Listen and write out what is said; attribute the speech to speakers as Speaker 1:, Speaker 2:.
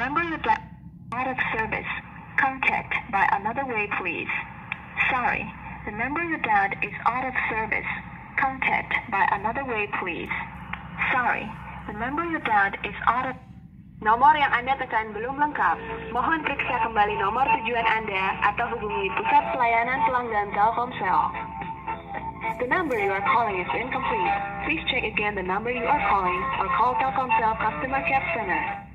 Speaker 1: number you dialed is out of service. Contact by another way, please. Sorry, the number you dialed is out of service. Contact by another way, please. Sorry, the number you dialed is out of... Nomor yang Anda tekan belum lengkap. Mohon periksa kembali nomor tujuan Anda atau hubungi pusat pelayanan pelanggan Telkomsel. The number you are calling is incomplete. Please check again the number you are calling or call Telkomsel Customer Care Center.